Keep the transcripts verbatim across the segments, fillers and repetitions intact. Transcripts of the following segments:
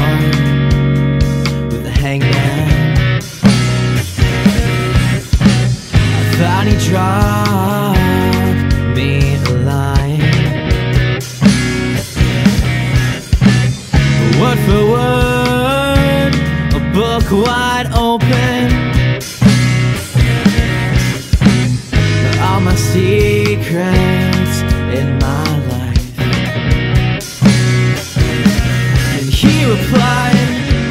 war with the hangman. I thought he dropped me a line, word for word, a book wide open. All my secrets in my life. And he replied,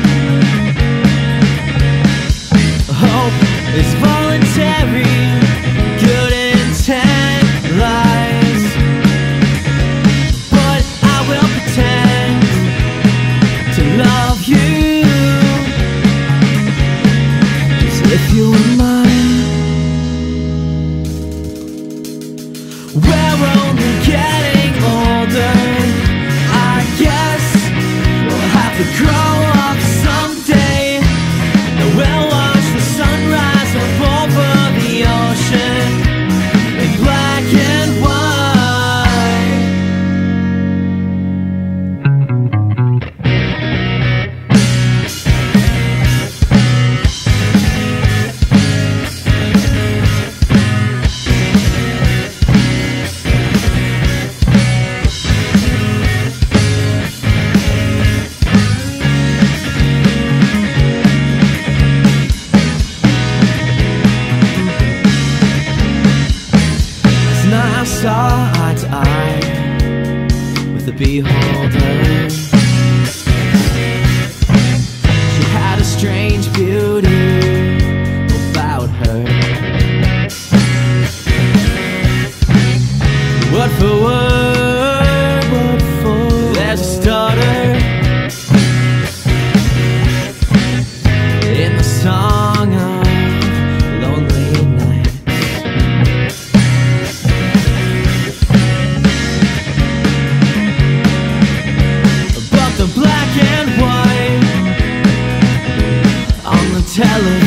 hope is voluntary, good intent lies, but I will pretend to love you, as if you were mine. We're only getting older, I guess we'll have to grow up someday, and we'll watch the sunrise up over the ocean in black and saw eye to eye with the beholder. She had a strange beauty about her. Word for word, word for word, there's a stutter in the song of lonely night. Black and white on the television.